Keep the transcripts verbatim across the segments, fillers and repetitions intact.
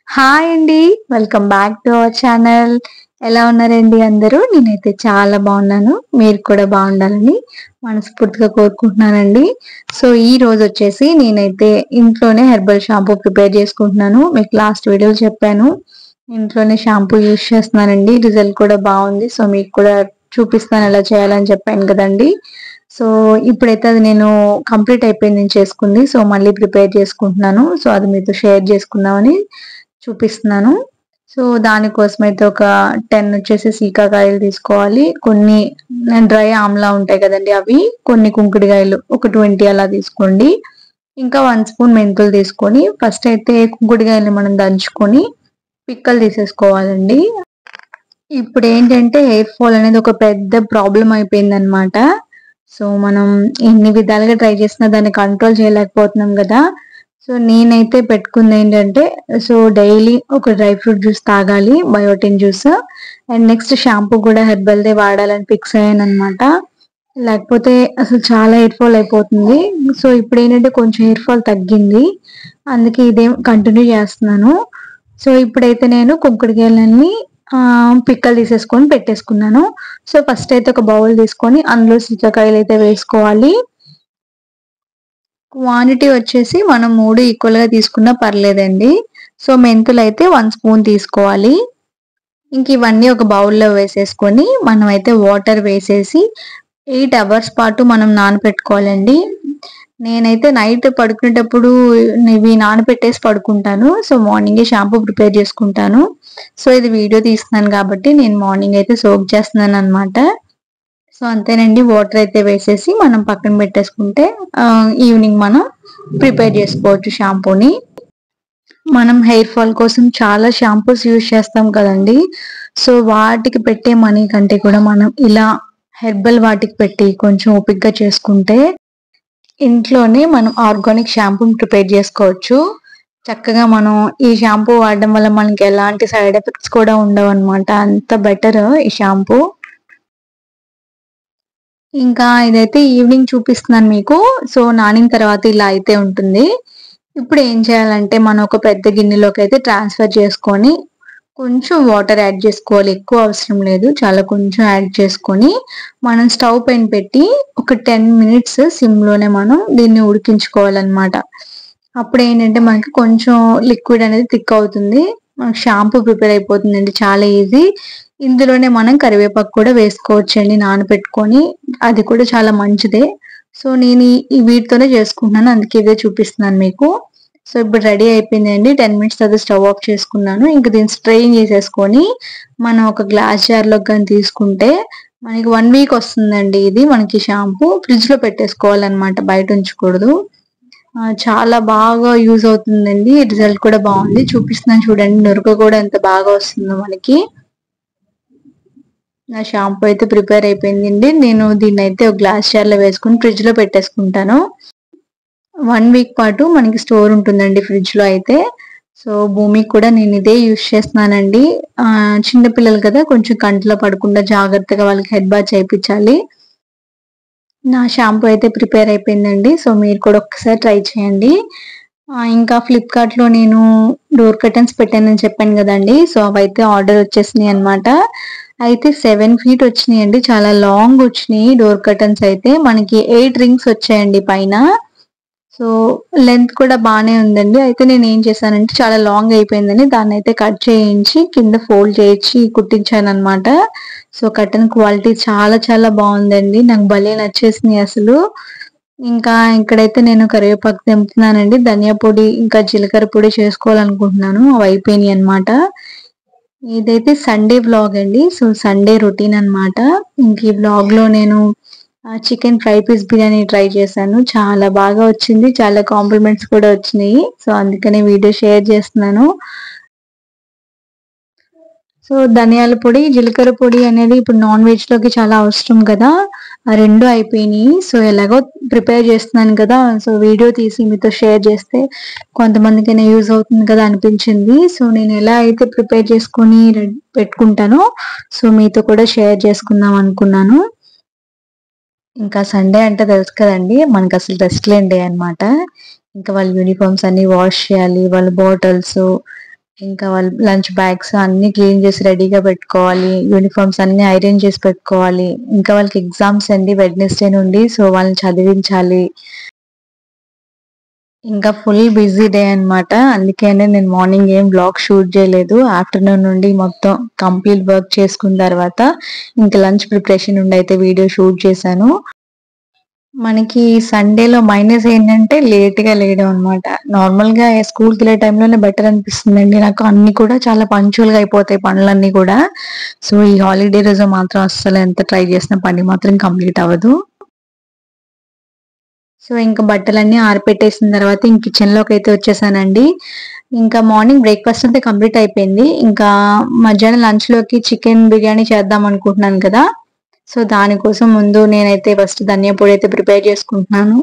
Hi అండి. Welcome back to our channel. ఎలా ఉన్నారండి అందరూ? నేనైతే చాలా బాగున్నాను. మీరు కూడా బాగుండాలని మనస్ఫూర్తిగా కోరుకుంటున్నానండి. సో ఈ రోజు వచ్చేసి నేనైతే ఇంట్లోనే హెర్బల్ షాంపూ ప్రిపేర్ చేసుకుంటున్నాను. మీకు లాస్ట్ వీడియోలో చెప్పాను. ఇంట్లోనే షాంపూ యూజ్ చేస్తున్నానండి. రిజల్ట్ కూడా బాగుంది. సో మీకు కూడా చూపిస్తాను ఎలా చేయాలని చెప్పాను కదండి. సో ఇప్పుడైతే అది నేను కంప్లీట్ అయిపోయింది నేను చేసుకుంది. సో మళ్ళీ ప్రిపేర్ చేసుకుంటున్నాను. సో అది మీతో షేర్ చేసుకుందామని చూపిస్తున్నాను. సో దానికోసం అయితే ఒక టెన్ వచ్చేసి సీకాకాయలు తీసుకోవాలి. కొన్ని డ్రై ఆమ్లా ఉంటాయి కదండి, అవి కొన్ని కుంకుడుకాయలు ఒక ట్వంటీ అలా తీసుకోండి. ఇంకా వన్ స్పూన్ మెంతులు తీసుకొని ఫస్ట్ అయితే కుంకుడుకాయలు మనం దంచుకొని పిక్కలు తీసేసుకోవాలండి. ఇప్పుడు ఏంటంటే హెయిర్ ఫాల్ అనేది ఒక పెద్ద ప్రాబ్లం అయిపోయింది అనమాట. సో మనం ఎన్ని విధాలుగా ట్రై చేసినా దాన్ని కంట్రోల్ చేయలేకపోతున్నాం కదా. సో నేనైతే పెట్టుకుంది ఏంటంటే, సో డైలీ ఒక డ్రై ఫ్రూట్ జ్యూస్ తాగాలి, biotin juice. And next shampoo కూడా హెర్బల్దే వాడాలని ఫిక్స్ అయ్యాను అనమాట. లేకపోతే అసలు చాలా హెయిర్ ఫాల్ అయిపోతుంది. సో ఇప్పుడు ఏంటంటే కొంచెం హెయిర్ ఫాల్ తగ్గింది, అందుకే ఇదే కంటిన్యూ చేస్తున్నాను. సో ఇప్పుడైతే నేను కుంకుడుకాయలన్నీ పిక్కలు తీసేసుకొని పెట్టేసుకున్నాను. సో ఫస్ట్ అయితే ఒక బౌల్ తీసుకొని అందులో సీకాకాయలు అయితే వేసుకోవాలి. క్వాంటిటీ వచ్చేసి మనం మూడు ఈక్వల్ గా తీసుకున్నా పర్లేదండి. సో మెంతులు అయితే వన్ స్పూన్ తీసుకోవాలి. ఇంక ఇవన్నీ ఒక బౌల్లో వేసేసుకొని మనం అయితే వాటర్ వేసేసి ఎయిట్ అవర్స్ పాటు మనం నానపెట్టుకోవాలండి. నేనైతే నైట్ పడుకునేటప్పుడు ఇవి నానపెట్టేసి పడుకుంటాను. సో మార్నింగే షాంపూ ప్రిపేర్ చేసుకుంటాను. సో ఇది వీడియో తీస్తున్నాను కాబట్టి నేను మార్నింగ్ అయితే సోక్ చేస్తున్నాను అనమాట. సో అంతేనండి, వాటర్ అయితే వేసేసి మనం పక్కన పెట్టేసుకుంటే ఈవినింగ్ మనం ప్రిపేర్ చేసుకోవచ్చు షాంపూని. మనం హెయిర్ ఫాల్ కోసం చాలా షాంపూస్ యూజ్ చేస్తాం కదండి. సో వాటికి పెట్టే మనీ కంటే కూడా మనం ఇలా హెర్బల్ వాటికి పెట్టి కొంచెం ఓపిక్గా చేసుకుంటే ఇంట్లోనే మనం ఆర్గానిక్ షాంపూని ప్రిపేర్ చేసుకోవచ్చు. చక్కగా మనం ఈ షాంపూ వాడడం వల్ల మనకి ఎలాంటి సైడ్ ఎఫెక్ట్స్ కూడా ఉండవు అనమాట. అంత బెటర్ ఈ షాంపూ. ఇంకా ఇదైతే ఈవినింగ్ చూపిస్తున్నాను మీకు. సో నానిన తర్వాత ఇలా అయితే ఉంటుంది. ఇప్పుడు ఏం చేయాలంటే మనం ఒక పెద్ద గిన్నెలోకి అయితే ట్రాన్స్ఫర్ చేసుకొని కొంచెం వాటర్ యాడ్ చేసుకోవాలి. ఎక్కువ అవసరం లేదు, చాలా కొంచెం యాడ్ చేసుకొని మనం స్టవ్ పైన పెట్టి ఒక టెన్ మినిట్స్ సిమ్ లోనే మనం దీన్ని ఉడికించుకోవాలన్నమాట. అప్పుడు ఏంటంటే మనకి కొంచెం లిక్విడ్ అనేది థిక్ అవుతుంది, మనకి షాంపూ ప్రిపేర్ అయిపోతుందండి. చాలా ఈజీ. ఇందులోనే మనం కరివేపాకు కూడా వేసుకోవచ్చండి నానబెట్టుకొని, అది కూడా చాలా మంచిదే. సో నేను ఈ వీటితోనే చేసుకుంటున్నాను, అందుకే ఇదే చూపిస్తున్నాను మీకు. సో ఇప్పుడు రెడీ అయిపోయింది అండి. టెన్ మినిట్స్ తర్వాత స్టవ్ ఆఫ్ చేసుకున్నాను. ఇంకా దీన్ని స్ట్రెయిన్ చేసేసుకొని మనం ఒక గ్లాస్ జార్ లో కానీ తీసుకుంటే మనకి వన్ వీక్ వస్తుందండి. ఇది మనకి షాంపూ ఫ్రిడ్జ్ లో పెట్టేసుకోవాలన్నమాట, బయట ఉంచకూడదు. చాలా బాగా యూజ్ అవుతుందండి. రిజల్ట్ కూడా బాగుంది, చూపిస్తున్నాను చూడండి. నురుగు కూడా ఎంత బాగా వస్తుందో మనకి. నా షాంపూ అయితే ప్రిపేర్ అయిపోయిందండి. నేను దీన్ని అయితే ఒక గ్లాస్ జార్ లో వేసుకుని ఫ్రిడ్జ్ లో పెట్టేసుకుంటాను. వన్ వీక్ పాటు మనకి స్టోర్ ఉంటుందండి ఫ్రిడ్జ్ లో అయితే. సో భూమికి కూడా నేను ఇదే యూజ్ చేస్తున్నానండి. ఆ చిన్నపిల్లలు కదా, కొంచెం కంట్లో పడకుండా జాగ్రత్తగా వాళ్ళకి హెడ్ బాత్ చేయించాలి. నా షాంపూ అయితే ప్రిపేర్ అయిపోయిందండి. సో మీరు కూడా ఒక్కసారి ట్రై చేయండి. ఇంకా ఫ్లిప్కార్ట్ లో నేను డోర్ కర్టన్స్ పెట్టానని చెప్పాను కదండి. సో అవైతే ఆర్డర్ వచ్చేసినాయి అనమాట. అయితే సెవెన్ ఫీట్ వచ్చినాయండి, చాలా లాంగ్ వచ్చినాయి డోర్ కర్టన్స్ అయితే. మనకి ఎయిట్ రింగ్స్ వచ్చాయండి పైన. సో లెంత్ కూడా బాగానే ఉందండి. అయితే నేను ఏం చేశానంటే, చాలా లాంగ్ అయిపోయిందని దాన్ని అయితే కట్ చేయించి కింద ఫోల్డ్ చేయించి కుట్టించాను అనమాట. సో కర్టన్ క్వాలిటీ చాలా చాలా బాగుందండి, నాకు భలే నచ్చేసింది అసలు. ఇంకా ఇక్కడైతే నేను కరివేపాకు తెంపుతున్నానండి. ధనియా పొడి ఇంకా జీలకర్ర పొడి చేసుకోవాలనుకుంటున్నాను, అవి అయిపోయినాయి అనమాట. ఇదైతే సండే వ్లాగ్ అండి. సో సండే రొటీన్ అనమాట. ఇంక ఈ వ్లాగ్ లో నేను chicken fry piece biryani try చేశాను, చాలా బాగా వచ్చింది, చాలా కాంప్లిమెంట్స్ కూడా వచ్చినాయి. సో అందుకనే వీడియో షేర్ చేస్తున్నాను. సో ధనియాల పొడి జీలకర్ర పొడి అనేది ఇప్పుడు నాన్ వెజ్ లోకి చాలా అవసరం కదా, ఆ రెండు అయిపోయినాయి. సో ఎలాగో ప్రిపేర్ చేస్తున్నాను కదా, సో వీడియో తీసి మీతో షేర్ చేస్తే కొంతమందికైనా యూజ్ అవుతుంది కదా అనిపించింది. సో నేను ఎలా అయితే ప్రిపేర్ చేసుకొని పెట్టుకుంటానో సో మీతో కూడా షేర్ చేసుకుందాం అనుకున్నాను. ఇంకా సండే అంటే తెలుసు కదండి, మనకి అసలు రెస్ట్ లేని డే అనమాట. ఇంకా వాళ్ళ యూనిఫామ్స్ అన్ని వాష్ చేయాలి, వాళ్ళ బాటిల్స్ ఇంకా వాళ్ళ లంచ్ బ్యాగ్స్ అన్ని క్లీన్ చేసి రెడీగా పెట్టుకోవాలి. యూనిఫామ్స్ అన్ని ఐరన్ చేసి పెట్టుకోవాలి. ఇంకా వాళ్ళకి ఎగ్జామ్స్ అండి వెడ్నెస్డే నుండి. సో వాళ్ళని చదివించాలి. ఇంకా ఫుల్ బిజీ డే అన్నమాట. అందుకనే నేను మార్నింగ్ ఏం వ్లాగ్ షూట్ చేయలేదు. ఆఫ్టర్నూన్ నుండి మొత్తం కంప్లీట్ వర్క్ చేసుకున్న తర్వాత ఇంకా లంచ్ ప్రిపరేషన్ నుండి అయితే వీడియో షూట్ చేశాను. మనకి సండేలో మైనస్ ఏంటంటే లేట్ గా లేయడం అనమాట. నార్మల్ గా స్కూల్ కి వెళ్ళే టైంలోనే బెటర్ అనిపిస్తుందండి నాకు. అన్ని కూడా చాలా పంక్చువల్ గా అయిపోతాయి పనులన్నీ కూడా. సో ఈ హాలిడే రోజు మాత్రం అస్సలు ఎంత ట్రై చేసినా పని మాత్రం కంప్లీట్ అవ్వదు. సో ఇంకా బట్టలన్నీ ఆరిపెట్టేసిన తర్వాత ఇంక కిచెన్ లోకి అయితే వచ్చేసానండి. ఇంకా మార్నింగ్ బ్రేక్ఫాస్ట్ అయితే కంప్లీట్ అయిపోయింది. ఇంకా మధ్యాహ్నం లంచ్ లోకి చికెన్ బిర్యానీ చేద్దాం అనుకుంటున్నాను కదా. సో దానికోసం ముందు నేనైతే ఫస్ట్ ధనియా పొడి అయితే ప్రిపేర్ చేసుకుంటున్నాను.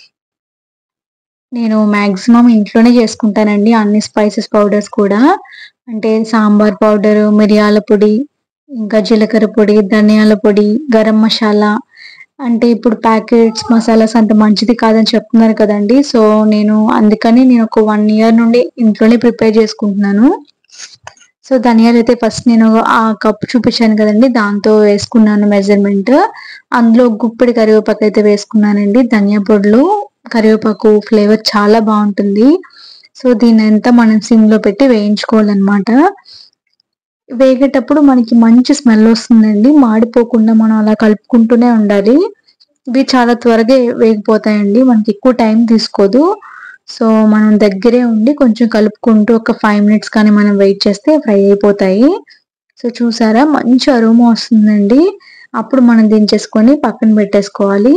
నేను మాక్సిమం ఇంట్లోనే చేసుకుంటానండి అన్ని స్పైసెస్ పౌడర్స్ కూడా. అంటే సాంబార్ పౌడర్, మిరియాల పొడి, ఇంకా జీలకర్ర పొడి, ధనియాల పొడి, గరం మసాలా. అంటే ఇప్పుడు ప్యాకెట్స్ మసాలాస్ అంత మంచిది కాదని చెప్తున్నారు కదండి. సో నేను అందుకని నేను ఒక వన్ ఇయర్ నుండి ఇంట్లోనే ప్రిపేర్ చేసుకుంటున్నాను. సో ధనియాలు అయితే ఫస్ట్ నేను ఆ కప్ చూపించాను కదండి దాంతో వేసుకున్నాను మెజర్మెంట్. అందులో గుప్పెడి కరివేపాకు అయితే వేసుకున్నానండి. ధనియా పొడిలో కరివేపాకు ఫ్లేవర్ చాలా బాగుంటుంది. సో దీన్ని అంతా మనం సిమ్ లో పెట్టి వేయించుకోవాలన్నమాట. వేగేటప్పుడు మనకి మంచి స్మెల్ వస్తుందండి. మాడిపోకుండా మనం అలా కలుపుకుంటూనే ఉండాలి. ఇవి చాలా త్వరగా వేగిపోతాయండి. మనకి ఎక్కువ టైం తీసుకోదు. సో మనం దగ్గరే ఉండి కొంచెం కలుపుకుంటూ ఒక ఫైవ్ మినిట్స్ కానీ మనం వెయిట్ చేస్తే ఫ్రై అయిపోతాయి. సో చూసారా మంచి అరోమా వస్తుందండి. అప్పుడు మనం దించేసుకొని పక్కన పెట్టేసుకోవాలి.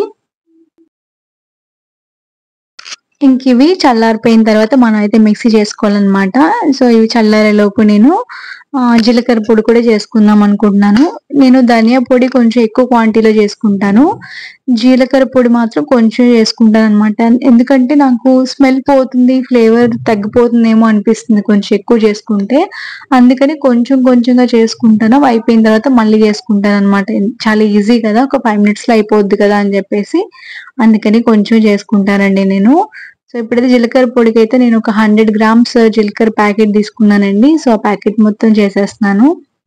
ఇంక ఇవి చల్లారిపోయిన తర్వాత మనం అయితే మిక్సీ చేసుకోవాలన్నమాట. సో ఇవి చల్లారే లోపు నేను జీలకర్ర పొడి కూడా చేసుకుందాం అనుకుంటున్నాను. నేను ధనియా పొడి కొంచెం ఎక్కువ క్వాంటిటీలో చేసుకుంటాను. జీలకర్ర పొడి మాత్రం కొంచెం చేసుకుంటాను అనమాట. ఎందుకంటే నాకు స్మెల్ పోతుంది, ఫ్లేవర్ తగ్గిపోతుందేమో అనిపిస్తుంది కొంచెం ఎక్కువ చేసుకుంటే. అందుకని కొంచెం కొంచెంగా చేసుకుంటాను. అయిపోయిన తర్వాత మళ్ళీ చేసుకుంటాను అనమాట. చాలా ఈజీ కదా, ఒక ఫైవ్ మినిట్స్ లో అయిపోద్ది కదా అని చెప్పేసి అందుకని కొంచెం చేసుకుంటానండి నేను. సో ఇప్పుడైతే జీలకర్ర పొడికి అయితే నేను ఒక హండ్రెడ్ గ్రామ్స్ జీలకర్ర ప్యాకెట్ తీసుకున్నానండి. సో ఆ ప్యాకెట్ మొత్తం చేసేస్తున్నాను.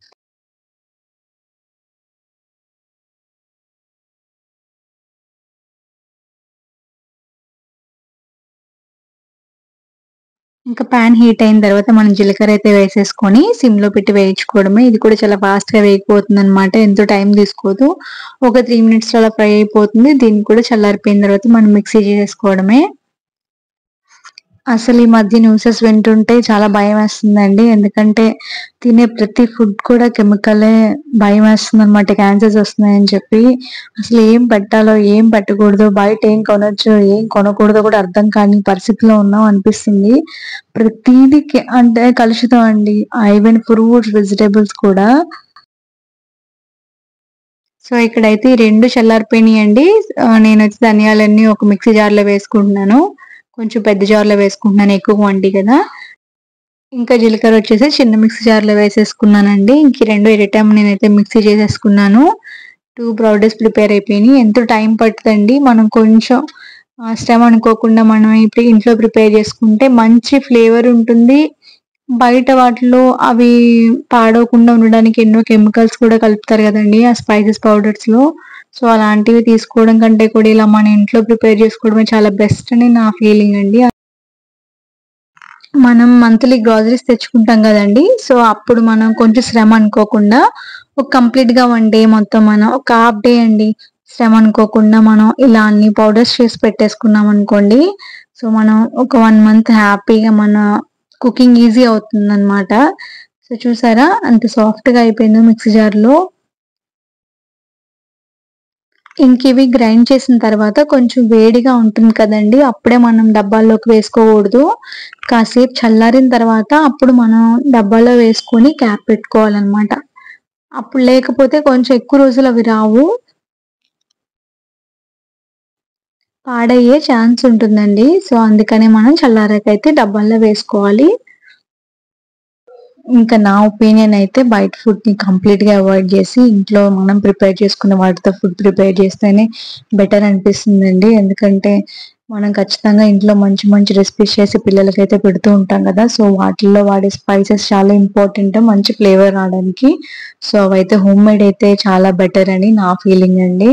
ఇంకా పాన్ హీట్ అయిన తర్వాత మనం జీలకర్ర అయితే వేసేసుకొని సిమ్ లో పెట్టి వేయించుకోవడమే. ఇది కూడా చాలా ఫాస్ట్ గా వేగిపోతుంది అనమాట. ఎంతో టైం తీసుకోదు. ఒక త్రీ మినిట్స్ లో అలా ఫ్రై అయిపోతుంది. దీన్ని కూడా చల్లారిపోయిన తర్వాత మనం మిక్సీ చేసుకోవడమే. అసలు ఈ మధ్య న్యూసెస్ వింటుంటే చాలా భయం వేస్తుందండి. ఎందుకంటే తినే ప్రతి ఫుడ్ కూడా కెమికలే. భయం వేస్తుంది అనమాట, క్యాన్సర్స్ వస్తున్నాయని చెప్పి. అసలు ఏం పెట్టాలో ఏం పెట్టకూడదు, బయట ఏం కొనొచ్చు ఏం కొనకూడదో కూడా అర్థం కాని పరిస్థితిలో ఉన్నాం అనిపిస్తుంది. ప్రతిదీ అంటే కలుషితం అండి. ఈవెన్ ఫ్రూట్స్ వెజిటేబుల్స్ కూడా. సో ఇక్కడైతే ఈ రెండు చల్లారిపోయినాయి అండి. నేనైతే ధనియాలన్నీ ఒక మిక్సీ జార్ లో వేసుకుంటున్నాను. కొంచెం పెద్ద జార్ లో వేసుకుంటున్నాను, ఎక్కువ క్వాంటిటీ కదా. ఇంకా జీలకర్ర వచ్చేసి చిన్న మిక్సీ జార్ లో వేసేసుకున్నానండి. ఇంక రెండు ఎట్ టైం నేనైతే మిక్సీ చేసేసుకున్నాను. టూ పౌడర్స్ ప్రిపేర్ అయిపోయినాయి. ఎంతో టైం పడుతుందండి. మనం కొంచెం శ్రమ అనుకోకుండా మనం ఇప్పుడు ఇంట్లో ప్రిపేర్ చేసుకుంటే మంచి ఫ్లేవర్ ఉంటుంది. బయట వాటిలో అవి పాడవకుండా ఉండడానికి ఎన్నో కెమికల్స్ కూడా కలుపుతారు కదండి ఆ స్పైసెస్ పౌడర్స్ లో. సో అలాంటివి తీసుకోవడం కంటే కూడా ఇలా మన ఇంట్లో ప్రిపేర్ చేసుకోవడమే చాలా బెస్ట్ అని నా ఫీలింగ్ అండి. మనం మంత్లీ గ్రాసరీస్ తెచ్చుకుంటాం కదండి. సో అప్పుడు మనం కొంచెం శ్రమ అనుకోకుండా ఒక కంప్లీట్ గా వన్ డే మొత్తం మనం ఒక హాఫ్ డే అండి శ్రమ అనుకోకుండా మనం ఇలా అన్ని పౌడర్స్ చేసి పెట్టేసుకున్నాం అనుకోండి. సో మనం ఒక వన్ మంత్ హ్యాపీగా మన కుకింగ్ ఈజీ అవుతుంది అనమాట. సో చూసారా అంత సాఫ్ట్ గా అయిపోయిందో మిక్సీ జార్ లో. ఇంక ఇవి గ్రైండ్ చేసిన తర్వాత కొంచెం వేడిగా ఉంటుంది కదండి, అప్పుడే మనం డబ్బాల్లోకి వేసుకోకూడదు. కాసేపు చల్లారిన తర్వాత అప్పుడు మనం డబ్బాలో వేసుకొని క్యాప్ పెట్టుకోవాలన్నమాట. అప్పుడు లేకపోతే కొంచెం ఎక్కువ రోజులు అవి రావు, పాడయ్యే ఛాన్స్ ఉంటుందండి. సో అందుకని మనం చల్లారాకైతే డబ్బాల్లో వేసుకోవాలి. ఇంకా నా ఒపీనియన్ అయితే బయట ఫుడ్ ని కంప్లీట్ గా అవాయిడ్ చేసి ఇంట్లో మనం ప్రిపేర్ చేసుకున్న వాటితో ఫుడ్ ప్రిపేర్ చేస్తేనే బెటర్ అనిపిస్తుందండి. ఎందుకంటే మనం ఖచ్చితంగా ఇంట్లో మంచి మంచి రెసిపీస్ చేసి పిల్లలకైతే పెడుతూ ఉంటాం కదా! సో, వాటిల్లో వాడే స్పైసెస్ చాలా ఇంపార్టెంట్ మంచి ఫ్లేవర్ రావడానికి. సో, అవైతే హోమ్‌మేడ్ అయితే చాలా బెటర్ అని నా ఫీలింగ్ అండి.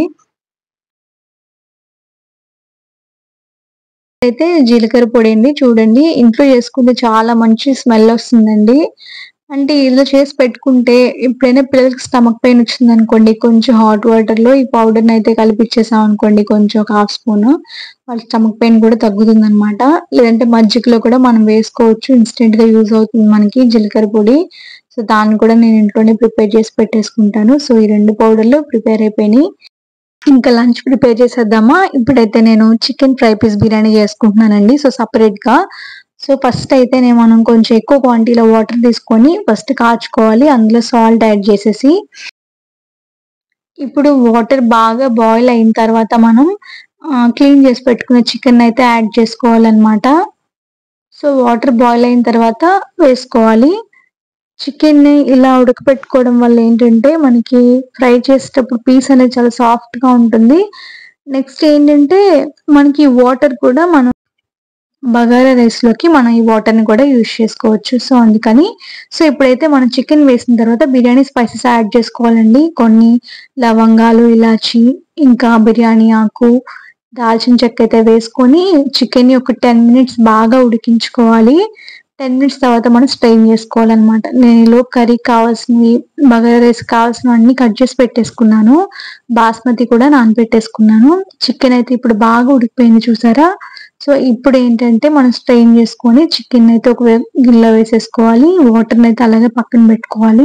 అయితే జీలకర్ర పొడి అండి. చూడండి ఇంట్లో చేసుకుంటే చాలా మంచి స్మెల్ వస్తుందండి. అంటే ఇలా చేసి పెట్టుకుంటే ఎప్పుడైనా పిల్లలకి స్టమక్ పెయిన్ వచ్చిందనుకోండి, కొంచెం హాట్ వాటర్‌లో ఈ పౌడర్‌ని అయితే కలిపిచ్చేసామనుకోండి కొంచెం ఒక హాఫ్ స్పూను, వాళ్ళ స్టమక్ పెయిన్ కూడా తగ్గుతుందనమాట. లేదంటే మజ్జికలో కూడా మనం వేసుకోవచ్చు. ఇన్‌స్టెంట్‌గా యూజ్ అవుతుంది మనకి జీలకర్ర పొడి. సో, దాన్ని కూడా నేను ఇంట్లోనే ప్రిపేర్ చేసి పెట్టేసుకుంటాను. సో, ఈ రెండు పౌడర్‌లు ప్రిపేర్ అయిపోయినాయి. ఇంకా లంచ్ ప్రిపేర్ చేసేద్దామా? ఇప్పుడైతే నేను చికెన్ ఫ్రై పీస్ బిర్యానీ చేసుకుంటున్నానండి. సో, సెపరేట్‌గా. సో, ఫస్ట్ అయితేనే మనం కొంచెం ఎక్కువ క్వాంటిటీలో వాటర్ తీసుకొని ఫస్ట్ కాచుకోవాలి. అందులో సాల్ట్ యాడ్ చేసేసి ఇప్పుడు వాటర్ బాగా బాయిల్ అయిన తర్వాత మనం ఆహ్, క్లీన్ చేసి పెట్టుకున్న చికెన్‌నయితే యాడ్ చేసుకోవాలనమాట. సో, వాటర్ బాయిల్ అయిన తర్వాత వేసుకోవాలి. చికెన్‌ని ఇలా ఉడకపెట్టుకోవడం వల్ల ఏంటంటే, మనకి ఫ్రై చేసేటప్పుడు పీస్ అనేది చాలా సాఫ్ట్‌గా ఉంటుంది. నెక్స్ట్ ఏంటంటే, మనకి వాటర్ కూడా మనం బగారా రైస్‌లోకి మనం ఈ వాటర్‌ని కూడా యూజ్ చేసుకోవచ్చు. సో, అందుకని సో, ఇప్పుడైతే మనం చికెన్ వేసిన తర్వాత బిర్యానీ స్పైసెస్ యాడ్ చేసుకోవాలండి. కొన్ని లవంగాలు, ఇలాచి, ఇంకా బిర్యానీ ఆకు, దాల్చిన చెక్క అయితే వేసుకొని చికెన్‌ని ఒక పది మినిట్స్ బాగా ఉడికించుకోవాలి. పది మినిట్స్ తర్వాత మనం స్ట్రెయిన్ చేసుకోవాలనమాట. నేను ఈలోపు కర్రీకి కావాల్సినవి బగారా రైస్‌కి కావాల్సినవన్నీ కట్ చేసి పెట్టేసుకున్నాను. బాస్మతి కూడా నానబెట్టేసుకున్నాను. చికెన్ అయితే ఇప్పుడు బాగా ఉడికిపోయింది చూసారా? సో, ఇప్పుడేంటంటే మనం స్ట్రెయిన్ చేసుకొని చికెన్‌నయితే ఒక వే గిన్నెలో వేసేసుకోవాలి. వాటర్‌నయితే అలాగే పక్కన పెట్టుకోవాలి.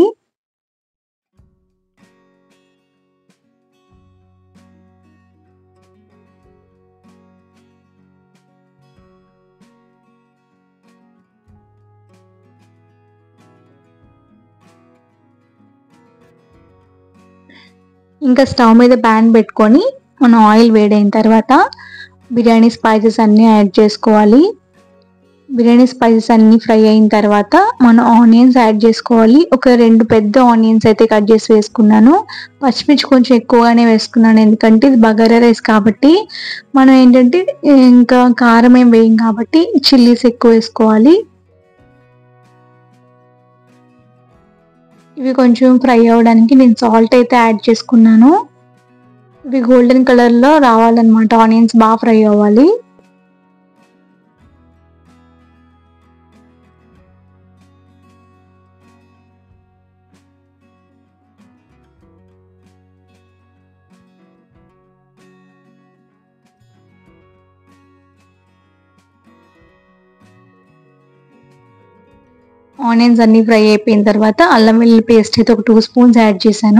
ఇంకా స్టవ్ మీద పాన్ పెట్టుకొని మనం ఆయిల్ వేడైన తర్వాత బిర్యానీ స్పైసెస్ అన్నీ యాడ్ చేసుకోవాలి. బిర్యానీ స్పైసెస్ అన్నీ ఫ్రై అయిన తర్వాత మనం ఆనియన్స్ యాడ్ చేసుకోవాలి. ఒక రెండు పెద్ద ఆనియన్స్ అయితే కట్ చేసి వేసుకున్నాను. పచ్చిమిర్చి కొంచెం ఎక్కువగానే వేసుకున్నాను. ఎందుకంటే ఇది బగారా రైస్ కాబట్టి మనం ఏంటంటే ఇంకా కారం ఏం వేయం కాబట్టి చిల్లీస్ ఎక్కువ వేసుకోవాలి. ఇవి కొంచెం ఫ్రై అవ్వడానికి నేను సాల్ట్ అయితే యాడ్ చేసుకున్నాను. ఇవి గోల్డెన్ కలర్‌లో రావాలన్నమాట. ఆనియన్స్ బా ఫ్రై అవ్వాలి. ఆనియన్స్ అన్నీ ఫ్రై అయిపోయిన తర్వాత అల్లం వెల్లుల్లి పేస్ట్ అయితే ఒక రెండు స్పూన్స్ యాడ్ చేశాను.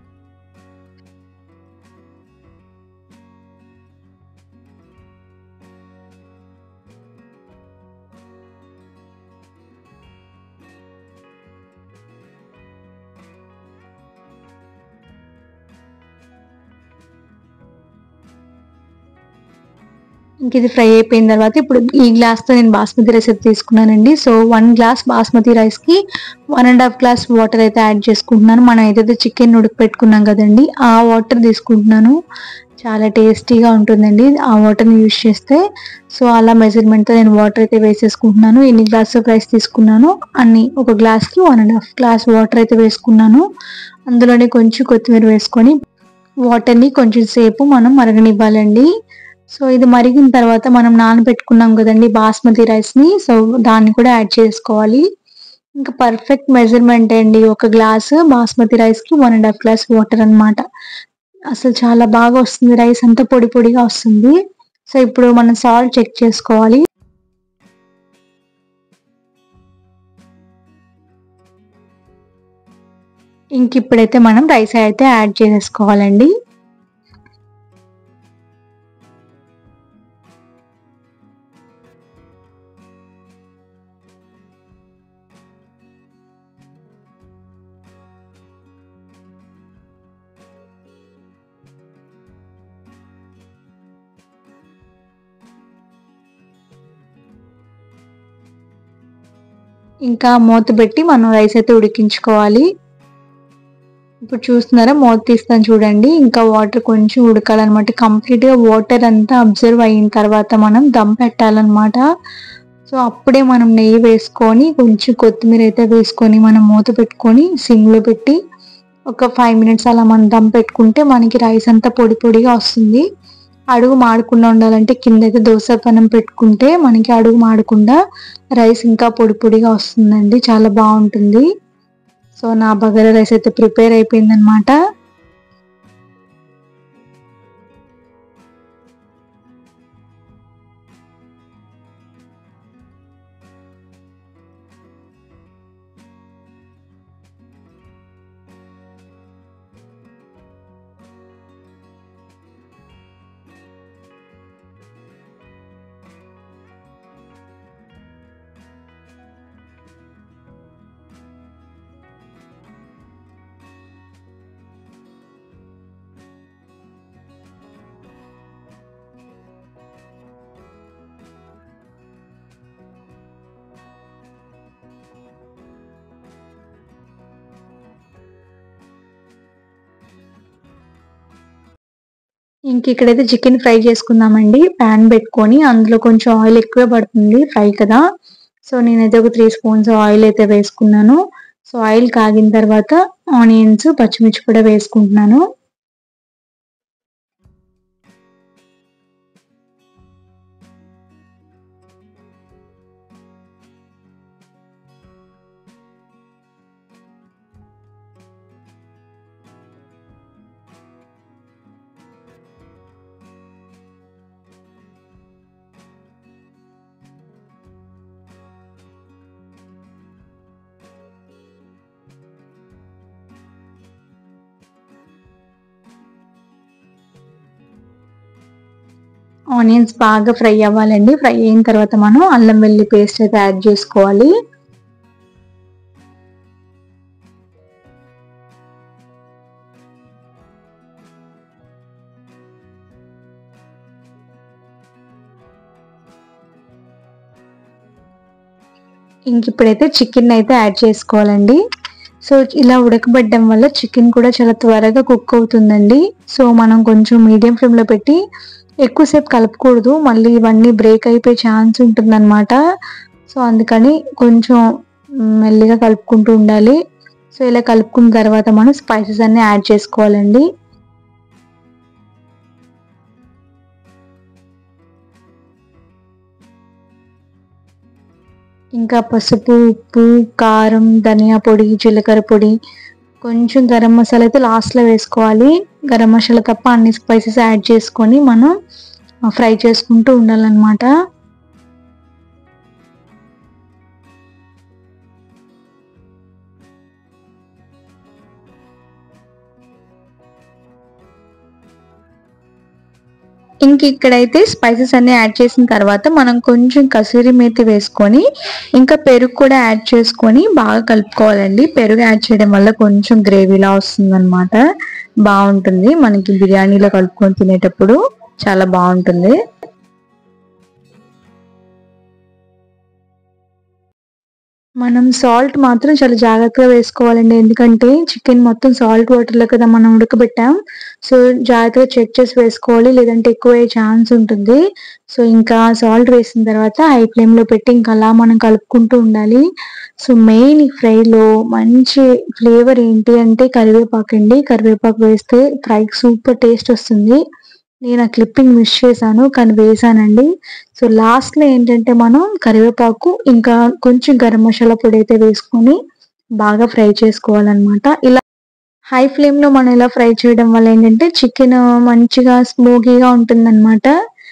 ఇంక ఇది ఫ్రై అయిపోయిన తర్వాత ఇప్పుడు ఈ గ్లాస్‌తో నేను బాస్మతి రైస్ అయితే తీసుకున్నానండి. సో, ఒక గ్లాస్ బాస్మతి రైస్‌కి ఒకటి ½ గ్లాస్ వాటర్ అయితే యాడ్ చేసుకుంటున్నాను. మనం ఏదైతే చికెన్ ఉడకపెట్టుకున్నాం కదండీ! ఆ వాటర్ తీసుకుంటున్నాను. చాలా టేస్టీగా ఉంటుందండి ఆ వాటర్‌ని యూజ్ చేస్తే. సో, అలా మెజర్‌మెంట్‌తో నేను వాటర్ అయితే వేసేసుకుంటున్నాను. ఎన్ని గ్లాస్ ఆఫ్ రైస్ తీసుకున్నానో అన్ని ఒక గ్లాస్‌కి ఒకటి ½ గ్లాస్ వాటర్ అయితే వేసుకున్నాను. అందులోనే కొంచెం కొత్తిమీర వేసుకొని వాటర్‌ని కొంచెం సేపు మనం మరగనివ్వాలండి. సో, ఇది మరిగిన తర్వాత మనం నానబెట్టుకున్నాం గదండీ బాస్మతి రైస్‌ని. సో, దాన్ని కూడా యాడ్ చేసుకోవాలి. ఇంకా పర్ఫెక్ట్ మెజర్‌మెంటే అండి. ఒక గ్లాసు బాస్మతి రైస్‌కి ఒకటి ½ గ్లాస్ వాటర్ అన్నమాట. అసలు చాలా బాగా వస్తుంది. రైస్ అంతా పొడి పొడిగా వస్తుంది. సో, ఇప్పుడు మనం సాల్ట్ చెక్ చేసుకోవాలి. ఇంకిప్పుడైతే మనం రైస్ అయితే యాడ్ చేసేసుకోవాలండి. ఇంకా మూత పెట్టి మనం రైస్ అయితే ఉడికించుకోవాలి. ఇప్పుడు చూస్తున్నారా మూత తీస్తాను చూడండి. ఇంకా వాటర్ కొంచెం ఉడకాలన్నమాట. కంప్లీట్‌గా వాటర్ అంతా అబ్జర్వ్ అయిన తర్వాత మనం దమ్ పెట్టాలన్నమాట. సో, అప్పుడే మనం నెయ్యి వేసుకొని కొంచెం కొత్తిమీర అయితే వేసుకొని మనం మూత పెట్టుకొని సిమ్‌లో పెట్టి ఒక ఐదు మినిట్స్ అలా మనం దమ్ పెట్టుకుంటే మనకి రైస్ అంతా పొడి పొడిగా వస్తుంది. అడుగు మాడకుండా ఉండాలంటే కిందైతే దోస పెనం పెట్టుకుంటే మనకి అడుగు మాడకుండా రైస్ ఇంకా పొడి పొడిగా వస్తుందండి. చాలా బావుంటుంది. సో, నా బగారా రైస్ అయితే ప్రిపేర్ అయిపోయిందనమాట. ఇంక ఇక్కడైతే చికెన్ ఫ్రై చేసుకుందామండి. పాన్ పెట్టుకొని అందులో కొంచెం ఆయిల్ ఎక్కువే పడుతుంది ఫ్రై కదా! సో, నేనైతే ఒక మూడు స్పూన్స్ ఆయిల్ అయితే వేసుకున్నాను. సో, ఆయిల్ కాగిన తర్వాత ఆనియన్స్, పచ్చిమిర్చి కూడా వేసుకుంటున్నాను. ఆనియన్స్ బాగా ఫ్రై అవ్వాలండి. ఫ్రై అయిన తర్వాత మనం అల్లం వెల్లుల్లి పేస్ట్ అయితే యాడ్ చేసుకోవాలి. ఇంక ఇప్పుడైతే చికెన్ అయితే యాడ్ చేసుకోవాలండి. సో, ఇలా ఉడకబెట్టడం వల్ల చికెన్ కూడా చాలా త్వరగా కుక్ అవుతుందండి. సో, మనం కొంచెం మీడియం ఫ్లేమ్‌లో పెట్టి ఎక్కువసేపు కలపకూడదు. మళ్ళీ ఇవన్నీ బ్రేక్ అయిపోయే ఛాన్స్ ఉంటుందన్నమాట. సో, అందుకని కొంచెం మెల్లిగా కలుపుకుంటూ ఉండాలి. సో, ఇలా కలుపుకున్న తర్వాత మనం స్పైసెస్ అన్నీ యాడ్ చేసుకోవాలండి. ఇంకా పసుపు, ఉప్పు, కారం, ధనియా పొడి, జీలకర్ర పొడి, కొంచెం గరం మసాలా అయితే లాస్ట్‌లో వేసుకోవాలి. గరం మసాలా తప్ప అన్ని స్పైసెస్ యాడ్ చేసుకొని మనం ఫ్రై చేసుకుంటూ ఉండాలన్నమాట. ఇంక ఇక్కడైతే స్పైసెస్ అన్నీ యాడ్ చేసిన తర్వాత మనం కొంచెం కసూరి మేతి వేసుకొని, ఇంకా పెరుగు కూడా యాడ్ చేసుకొని బాగా కలుపుకోవాలండి. పెరుగు యాడ్ చేయడం వల్ల కొంచెం గ్రేవీలా వస్తుందన్నమాట. బావుంటుంది. మనకి బిర్యానీలో కలుపుకొని తినేటప్పుడు చాలా బావుంటుంది. మనం సాల్ట్ మాత్రం చాలా జాగ్రత్తగా వేసుకోవాలండి. ఎందుకంటే చికెన్ మొత్తం సాల్ట్ వాటర్‌లో కదా మనం ఉడకబెట్టాం. సో, జాగ్రత్తగా చెక్ చేసి వేసుకోవాలి. లేదంటే ఎక్కువయ్యే ఛాన్స్ ఉంటుంది. సో, ఇంకా సాల్ట్ వేసిన తర్వాత హై ఫ్లేమ్‌లో పెట్టి ఇంకా అలా మనం కలుపుకుంటూ ఉండాలి. సో, మెయిన్ ఈ ఫ్రైలో మంచి ఫ్లేవర్ ఏంటి అంటే కరివేపాకండి. కరివేపాకు వేస్తే ఫ్రైకి సూపర్ టేస్ట్ వస్తుంది. నేను ఆ క్లిప్పింగ్ మిస్ చేశాను. కానీ వేశానండి. సో, లాస్ట్‌లో ఏంటంటే మనం కరివేపాకు ఇంకా కొంచెం గరం మసాలా పొడైతే వేసుకొని బాగా ఫ్రై చేసుకోవాలనమాట. ఇలా హై ఫ్లేమ్‌లో మనం ఇలా ఫ్రై చేయడం వల్ల ఏంటంటే చికెను మంచిగా స్మోకీగా ఉంటుందనమాట.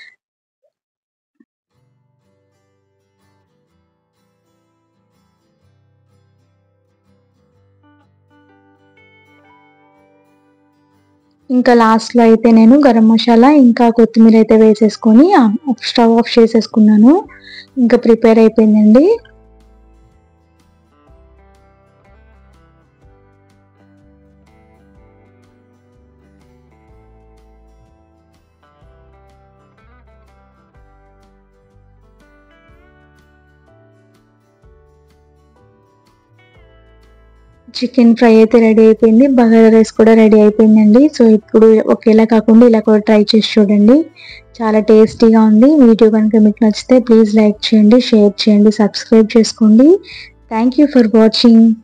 ఇంకా లాస్ట్‌లో అయితే నేను గరం మసాలా ఇంకా కొత్తిమీర అయితే వేసేసుకొని ఆహ్, స్టవ్ ఆఫ్ చేసేసుకున్నాను. ఇంకా ప్రిపేర్ అయిపోయిందండి. చికెన్ ఫ్రై అయితే రెడీ అయిపోయింది, బగారా రైస్ కూడా రెడీ అయిపోయిందండి. సో ఇప్పుడు ఒకేలా కాకుండా ఇలా కూడా ట్రై చేసి చూడండి, చాలా టేస్టీగా ఉంది. వీడియో కనుక మీకు నచ్చితే ప్లీజ్ లైక్ చేయండి, షేర్ చేయండి, సబ్స్క్రైబ్ చేసుకోండి. Thank you for watching.